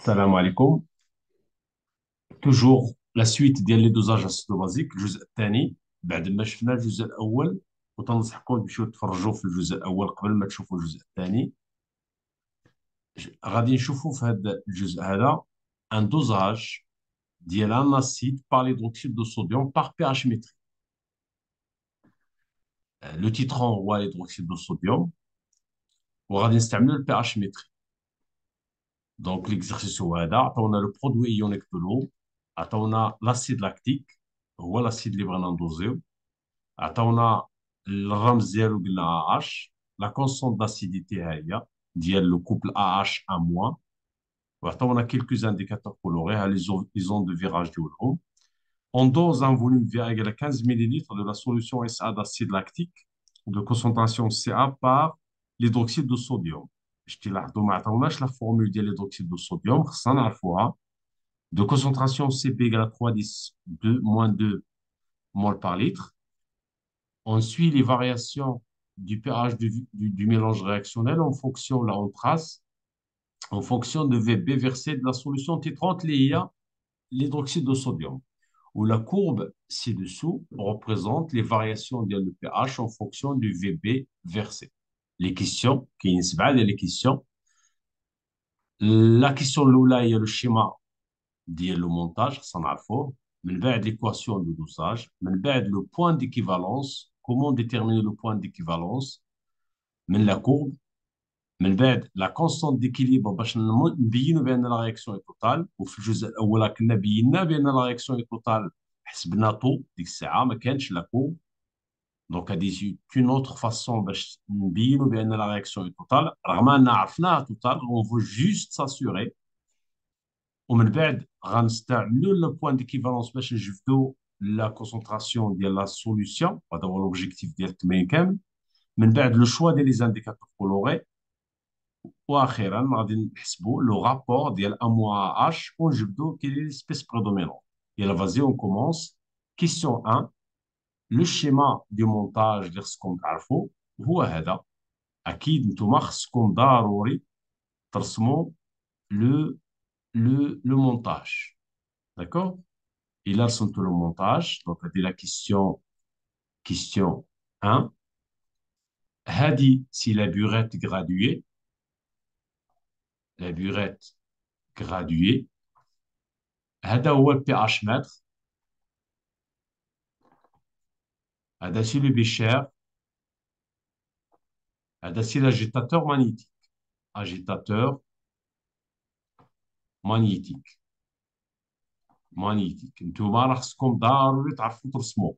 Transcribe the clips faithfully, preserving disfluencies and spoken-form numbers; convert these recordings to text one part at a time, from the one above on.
السلام عليكم. توجور لا سويت ديال لي دوزاج اسيدو بازيك الجزء الثاني. بعد ما شفنا الجزء الاول وتنصحكم تمشيو تفرجوا في الجزء الاول قبل ما تشوفوا الجزء الثاني. ج- غادي نشوفوا في هذا الجزء هذا ان دوزاج ديال ان اسيد بار ليدروكسيد دو صوديوم بار بي اش متري. لو تيترون هو ليدروكسيد دو صوديوم وغادي نستعملوا البي اش متري. دونك ليكزرسيس هو هذا، عطونا لو برودوي ايونيك دو لو، عطونا لاسيد لاكتيك هو لاسيد اللي بغينا ندوزيو، عطاونا الرمز ديالو قلنا اش، لا كونستونت داسيديتي ها هي ديال لو كوبل ا اش ا موان، وعطاونا كيلكوز انديكاتور كولوري ها لي زون لي زون دو فيراج ديالهم. On dose un volume V A égale à quinze millilitres de la solution S A d'acide lactique de concentration C A par l'hydroxyde de sodium. شتي لاحظوا ما عطاوناش لا فورمول ديال l'hydroxyde de sodium، خصنا نعرفوها. De concentration C P égale à trois virgule dix deux moins deux mol par litre. On suit les variations du pH du, du- du mélange réactionnel en fonction, là on trace, en fonction de V B versé de la solution titrante liée à l'hydroxyde de sodium, où la courbe ci-dessous représente les variations de le pH en fonction du V B versé. Les questions, qui les questions. La question là, il y a le schéma ديال le montage, ça نعرفوه. من بعد l'équation de dosage, من بعد le point d'équivalence, comment déterminer le point d'équivalence من لا كورب، من بعد لا كونستونت ديكيليبر باش نم- نبينوا بان لا رياكسيون اي توتال. وفي الجزء الاول كنا بينا بان لا رياكسيون اي توتال، حسبنا طو ديك الساعه ما كانش لا كورب. دونك هذه اون اوتر فاسون باش نبينوا بان لا رياكسيون اي توتال رغم ان عرفناها توتال، اون فو جوست ساسيوري. ومن بعد غنستعملوا لو بوان ديكيفالونس باش نجبدوا لا كونسونطراسيون ديال لا سوليسيون، هذا هو لوبجيكتيف ديال التمرين كامل. من بعد لو شوا ديال لي زانديكاتور كولوري، واخيرا غادي نحسبوا لو رابور ديال ا موان اش ونجبدوا كي لي سبيس بريدومينون. يلا فازي اون كومونس. كيسيون واحد، لو شيما دو مونتاج اللي خصكم تعرفوا هو هذا. اكيد نتوما خصكم ضروري ترسموا لو لو لو مونتاج. داكور. الا رسمتوا لو مونتاج دونك هذه لا كيسيون، كيسيون واحد. هذه سي لا بوريت غرادوي، لا بوريت غرادوي. هذا هو البي اش متر. هذا سي لو بيشير. هذا سي لاجيتاتور مانيتيك، اجيتاتور مانيتيك. مانيتيك نتوما راه خصكم ضروري تعرفوا ترسموا.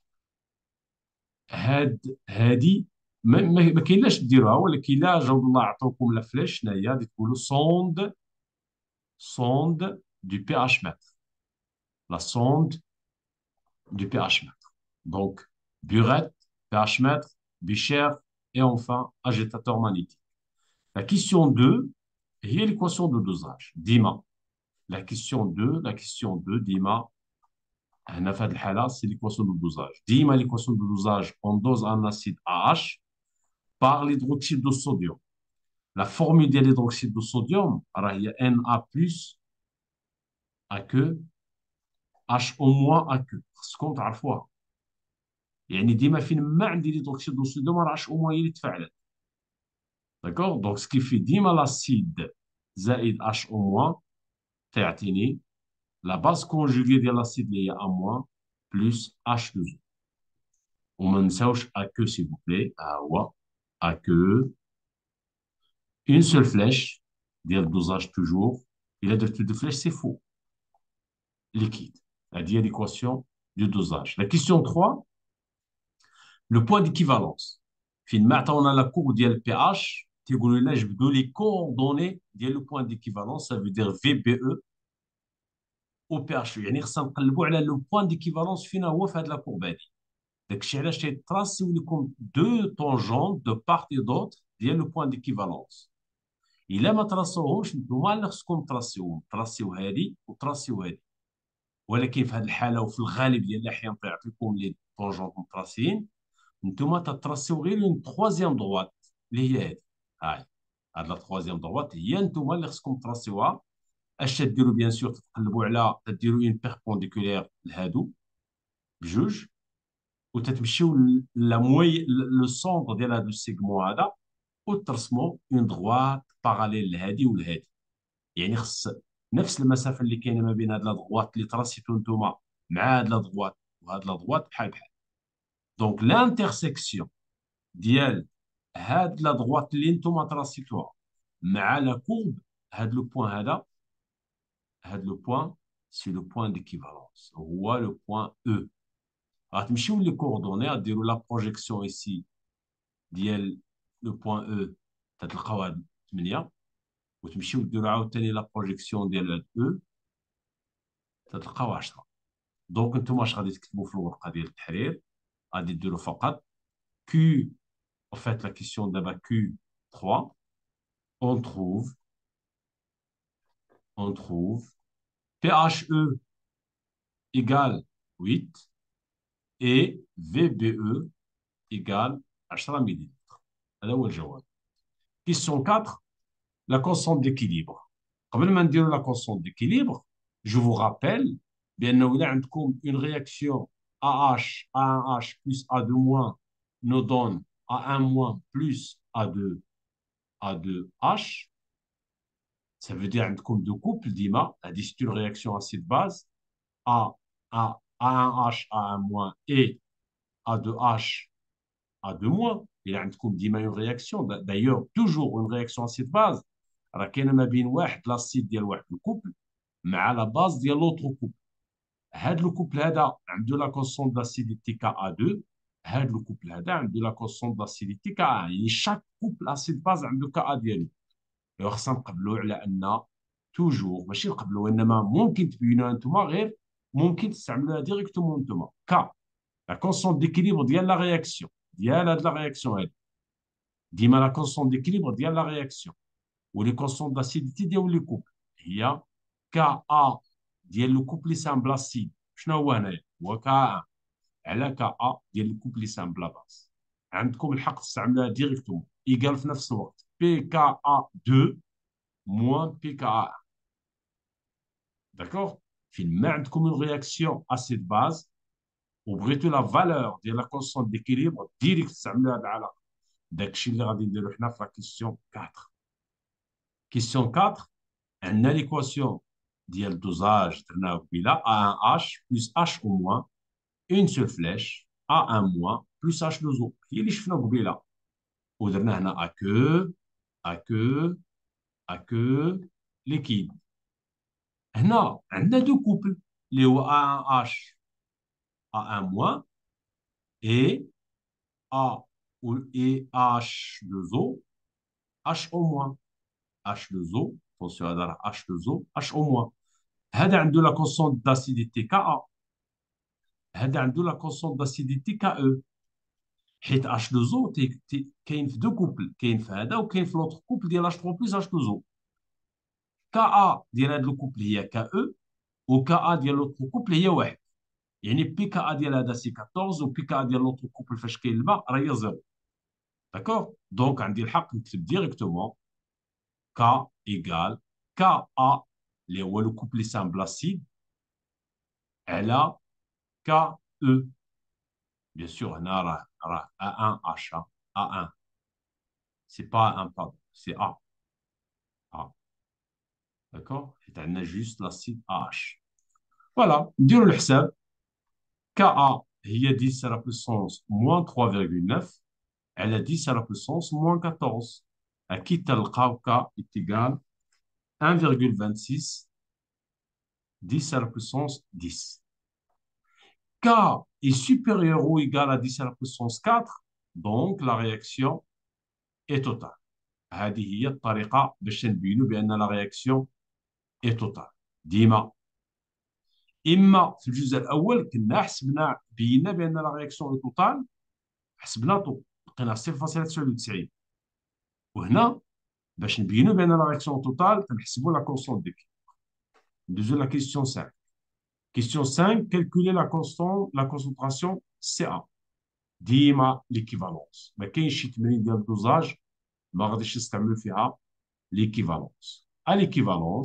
هاد هادي ما, ما, ما كاينلاش ديروها، ولكن الا جاوب الله عطاوكم لا فلاش شنو هي غادي تقولوا سوند، سوند دو بي اش متر، لا سوند دو بي اش متر. دونك burette, pH mètre, Bichère et enfin agitateur magnétique. La question deux هي l'équation de dosage ديما. La question deux, la question deux ديما هنا في هذه الحالة c'est l'équation de dosage. ديما l'équation de dosage on dose un acide AH par l'hydroxyde de sodium. La formule de l'hydroxyde de sodium راه هي Na plus AQ H au moins AQ. خصكم تعرفوها. يعني ديما فين ما عندي l'hydroxyde de sodium راه H au moins هي اللي تفاعلت. D'accord? Donc, ce qui fait ديما l'acide زائد H au moins تعطيني la base conjuguée de l'acide اللي هي A moins plus H deux O. وما نساوش A que s'il vous plaît. ها هو A que une seule flèche ديال الدوزاج toujours. إلا درتو دو flèches c'est faux. Liquide. هذه هي l'équation du dosage. La question trois, le point d'équivalence. فين ما عطاونا لا كور ديال البي اش تيقولوا لنا جبدوا لي كوردوني ديال لو بوان ديكيفالونس، ça veut dire في بي او او بي اش. يعني خصنا نقلبوا على لو بوان ديكيفالونس فينا هو في هذه لا كورب هذه. داكشي علاش تيتراسيو لكم دو طونجون دو بارت اي دوت ديال لو بوان ديكيفالونس. الا ما تراسيوهمش نتوما اللي خصكم تراسيوهم، تراسيو هذه وتراسيو هذه. ولكن في هذه الحاله وفي الغالب ديال الاحيان تيعطيكم لي طونجون متراسيين، نتوما تتراسيو غير اون تخوازيام دروات اللي هي هذه. هاي هاد لا تخوازيام دروات هي نتوما اللي خصكم تراسيوها اش تديروا بيان سور؟ تتقلبوا على تديروا اون بيربونديكولير لهادو بجوج، وتتمشيو لا موي لو سونتر ديال هذا السيغمون هذا، وترسموا اون دغوات باراليل لهادي ولهادي. يعني خص نفس المسافه اللي كاينه ما بين هاد لا دغوات اللي تراسيتو نتوما مع هاد لا دغوات وهاد لا دغوات بحال بحال. دونك لانترسيكسيون ديال هاد لا دغوات اللي نتوما تراسيتوها مع لا كورب، هاد لو بوين هذا، هاد لو بوين سي لو بوين ديكيفالونس، هو لو بوين او. غتمشيو لي كوردوني، غديروا لا بروجيكسيون ايسي ديال لو بوين او، تتلقاو هاد ثمانية، وتمشيو ديروا عاوتاني لا بروجيكسيون ديال هاد او، تتلقاو عشرة. دونك نتوما اش غادي تكتبوا في الورقه ديال التحرير؟ غادي ديروا فقط كيو، en fait la question d'abord Q trois, on trouve, on trouve PHE égale huit et V B E égale عشرة millilitres. هذا هو الجواب. Question quatre, la constante d'équilibre. قبل ما نديرو la constante d'équilibre, je vous rappelle بأنه إذا عندكم une réaction AH, A un H plus A deux moins nous donne A un moins plus A deux, A deux H, ça veut dire عندكم deux couples ديما. هذه c'est une réaction acide base A, A, A un H, A un moins et A deux H, A deux moins. Il عندكم ديما une réaction. D'ailleurs toujours une réaction acide base راه كاينه ما بين واحد لاسيد ديال واحد الكوبل مع لا باز ديال لوطر كوبل. هاد لو كوبل هذا عنده لا كونستون داسيديتي كا ا deux، هاد لو كوبل هذا عنده لا كونستون داسيديتي كا واحد. يعني شاك كوبل اسيد باز عنده كا ا ديالو. ايوا خصنا نقبلوا على ان توجور، ماشي نقبلوا وانما ممكن تبينوها انتم، غير ممكن تستعملوها ديريكتومون انتم. كا لا كونستون ديكيليبر ديال لا رياكسيون، ديال هاد لا رياكسيون هادي، ديما لا كونستون ديكيليبر ديال لا رياكسيون ولي كونستون داسيديتي ديال لي كوبل هي كا ا ديال لو كوبل سامبل اسيد. شنو هو هنايا؟ هو كا واحد على كا ا ديال لو كوبل سامبل باس. عندكم الحق تستعملوها ديريكتومون ايكال في نفس الوقت بي كا ا deux moins بي كا واحد. داكوغ؟ فين ما عندكم اون رياكسيون اسيد باز وبغيتو لا فالور ديال لا كونستون ديكيليبر ديريكت تستعملوا هذه العلاقه. داكشي اللي غادي نديرو حنا في لا كيسيون quatre. كيسيون quatre عندنا ليكواسيون ديال الدوزاج درناها قبيله A un H plus H au moins une seule flèche A un moins plus H deux O، هي اللي شفنا قبيله. ودرنا هنا A que A que A que ليكيد. هنا عندنا دو كوبل اللي هو A un H A un moins et A et H deux O H au moins. H deux O attention هذا راه H deux O H au moins. هذا عنده لا كونستونت داسيديتي كا هذا عنده لا كونستونت داسيديتي كا او. حيت اش deux او كاين في دو كوبل، كاين في هذا وكاين في لوطر كوبل ديال اش ثلاثة بلس اش deux او. كا ا ديال هذا الكوبل هي كا او، وكا ا ديال لوطر كوبل هي واحد. يعني بي كا ا ديال هذا سي أربعطاش وبي كا ا ديال لوطر كوبل فاش كاين الماء راه هي صفر. داكوغ؟ دونك عندي الحق نكتب ديريكتومون كا ايكال كا ا اللي هو لو كوبل سامبل اسيد على كا او. بيان سور هنا راه راه A un H A un. C'est pas un pardon, c'est A. A. D'accord? حيت عندنا juste l'acide AH. Voilà, نديروا الحساب. Ka هي dix à la puissance moins trois virgule neuf على dix à la puissance moins quatorze. أكيد تلقاو K est égal un virgule vingt-six dix à la puissance dix. K est supérieur ou égal à dix à la puissance quatre, donc la réaction est totale. هذه هي الطريقة باش نبينوا بأن لا رياكسيون اي توتال. ديما اما في الجزء الاول كنا حسبنا بينا بان لا رياكسيون اي توتال، حسبنا طو لقينا صفر فاصلة تسعة وتسعين. وهنا باش نبينوا بان لا رياكسيون توتال كنحسبوا لا كونستون ديك. ندوزو لا كيسيون خمسة. كيسيون خمسة كالكولي لا كونستون لا كونسونطراسيون سي ا. ديما ليكيفالونس، ما كاينش شي تمرين ديال الدوزاج ما غاديش نستعملوا فيها ليكيفالونس. ا ليكيفالونس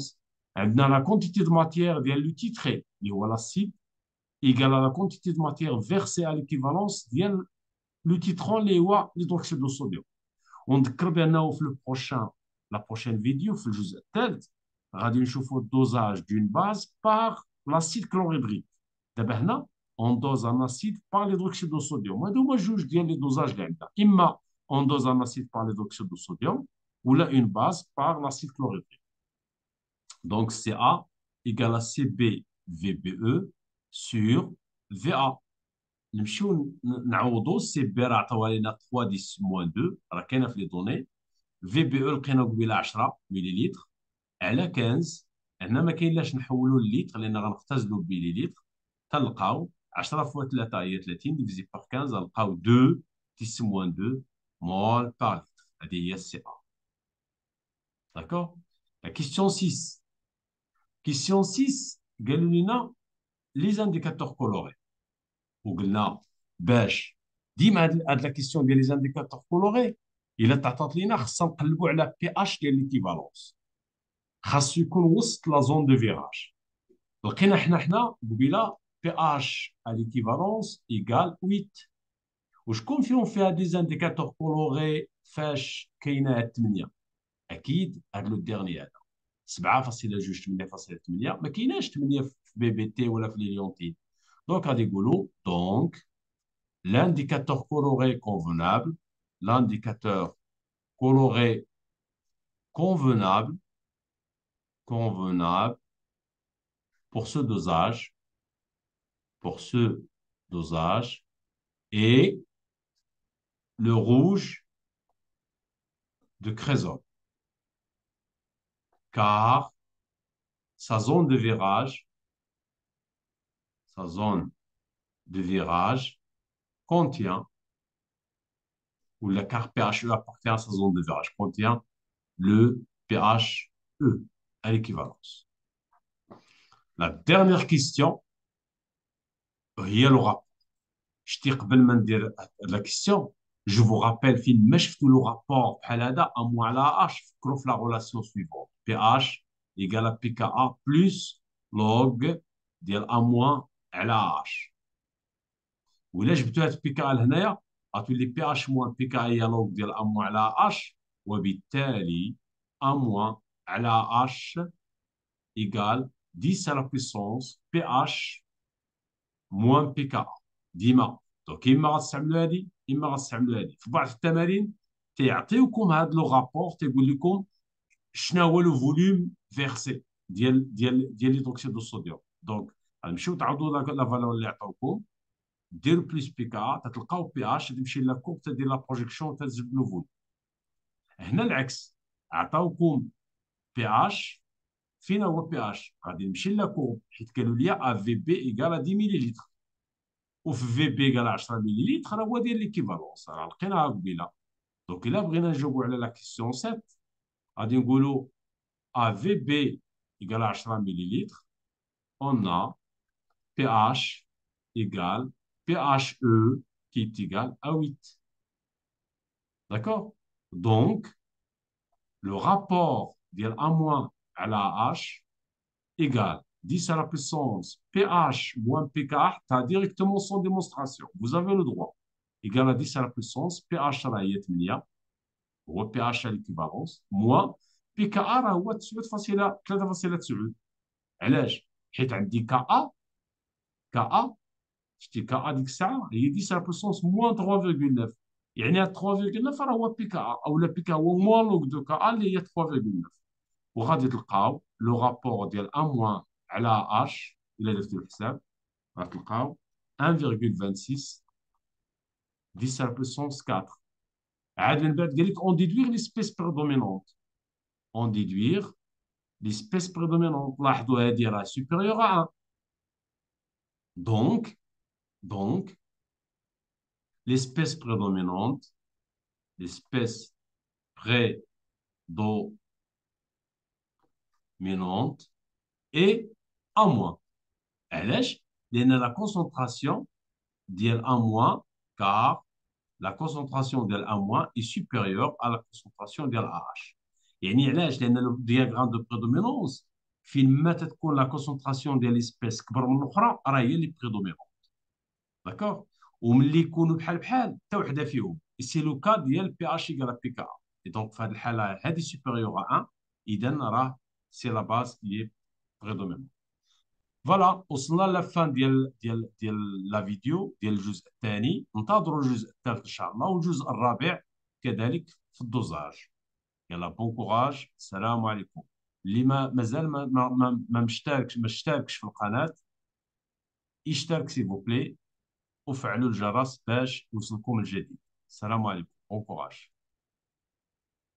عندنا la quantité de matière ديال لو تيتري اللي هو l'acide égale à la quantité de matière versée à l'équivalence ديال لو تيترون اللي هو l'hydroxyde de sodium. ونذكر بانه في البروشان لا بروشين فيديو في الجزء الثالث غادي نشوفوا الدوزاج دون باز بار لاسيد كلوريدريك. دابا هنا اون دوز ان اسيد بار ليدروكسيد دو صوديوم. هادو هما جوج ديال لي دوزاج اللي عندنا، اما اون دوز ان اسيد بار ليدروكسيد دو صوديوم ولا اون باز بار لاسيد كلوريدريك. دونك سي ا ايكال سي بي في بي او سور في ا. نمشيو نعوضوا سي بي راه عطاوها لنا ثلاثة ديس موان اثنين، راه كاينه في لي دوني. في بي او لقينا قبيله عشرة مليلتر على خمسطاش. هنا ما كاين لاش نحولوا الليتر لان غنختزلوا بمليلتر. تلقاو عشرة فوا ثلاثة هي ثلاثين ديفيزي بار خمسطاش، غنلقاو اثنين ديس موان اثنين مول بار لتر. هذه هي السي ا. داكور. لا كيستيون ستة. كيستيون ستة قالوا لنا لي زانديكاتور كولوري، وقلنا باش ديما هاد هاد لا كيستيون ديال لي زانديكاتور كولوري الا تعطات لينا خصنا نقلبوا على بي اش ديال ليكيفالونس، خاصو يكون وسط لا زون دو فيراج. لقينا حنا حنا قبيله بي اش ا ليكيفالونس ايكال ثمانية. وشكون فيهم فيها دي زانديكاتور كولوري فاش كاينه هاد ثمانية؟ اكيد هاد لو ديرني هذا سبعة فاصلة جوج ثمانية فاصلة ثمانية. ما كايناش ثمانية في بي بي تي ولا في ليليونتين. دونك غادي يقولوا دونك l'indicateur coloré convenable, l'indicateur coloré convenable, convenable pour ce dosage, pour ce dosage, est le rouge de Crézol, car sa zone de virage, sa zone de virage contient, ou le car pH E appartient à sa zone de virage, contient le pH E à l'équivalence. La dernière question, هي le rapport. شتي قبل ما ندير لا كيستيون جو فو رابيل فين ما شفتوا لو رابور بحال هذا ا موان على اش، فكروا في لا غولاسيون سويفون بي اش ايكال بي كا ا بلس لوغ ديال ا موان على اش. ولا جبتوا هاد بي كا لهنايا غتولي بي اش موان بي كا هي لوغ ديال ا موان على اش، وبالتالي ا موان على اش ايكال عشرة على بيسونس بي اش موان بي كا. ديما دونك اما غتستعملوا هذه اما غتستعملوا هذه. في بعض التمارين تيعطيوكم هذا لو رابور تيقول لكم شنو هو لو فوليوم فيرسي ديال ديال ديال ليدروكسيد دو صوديوم. دونك غنمشيو تعوضوا لا فالور اللي عطاوكم، ديروا بليس بي كا تتلقاو بي اش تمشي لا كورب تدير لا بروجيكسيون تزيد لو فوليوم. هنا العكس، عطاوكم بي اش، فين هو بي اش؟ غادي نمشي لا كورب حيت قالوا لي ا في بي ايكال عشرة مليلتر، وفي في بي قال عشرة مليلتر راه هو ديال ليكيفالونس راه لقيناها قبيله. دونك الا بغينا نجاوبوا على لا كيسيون سبعة غادي نقولوا ا في بي يقال عشرة مليلتر اون ا بي اش يقال بي اش او qui est égal à huit. D'accord? Donc, le rapport ديال A moins à la H égale dix à la puissance pH moins pKa. Tu as directement son démonstration. Vous avez le droit. Égal à dix à la puissance pH راه هي ثمانية هو pH à l'équivalence moins pKa راه هو تسعة فاصلة ثلاثة. علاش؟ حيت عندي كا كا شتي كا ديك الساعه هي دix à la puissance moins ثلاثة فاصلة تسعة، يعني ثلاثة فاصلة تسعة راه هو بيكا او لا بيكا هو موان لوغ دو كا اللي هي ثلاثة فاصلة تسعة. وغادي تلقاو لو رابور ديال ان موان على اش الا درتو الحساب غتلقاو واحد فاصلة ستة وعشرين dix à la puissance أربعة. عاد من بعد قال لك اون ديدوير ليسبيس بريدومينونت، اون ديدوير ليسبيس بريدومينونت. لاحظوا هذه راه سوبيريور ا واحد. دونك دونك l'espèce prédominante, l'espèce prédominante est A moins. علاش؟ لأن la concentration ديال A moins, car la concentration ديال A moins est supérieure à la concentration ديال A H. يعني علاش؟ لأن le diagramme de prédominance فين ما تتكون لا كونسونطراسيون ديال ليسبيس كبر من الاخرى راه هي اللي بريدومينون. داكوغ. وملي يكونوا بحال بحال حتى وحده فيهم سي لو كا ديال بي اش يكغا بي كا. اي دونك في هذه الحاله هذه سوبيريور ا واحد، اذا راه سي لا باز كي بريدومينون. فوالا وصلنا لافان ديال ديال ديال لا فيديو ديال الجزء الثاني. انتظروا الجزء الثالث ان شاء الله والجزء الرابع كذلك في الدوزاج. يلا بون كوراج، السلام عليكم. اللي ما مازال ما ما ما ما مشتركش ما اشتركش في القناه يشترك سي بو بلي، وفعلوا الجرس باش يوصلكم الجديد. السلام عليكم، بون كوراج.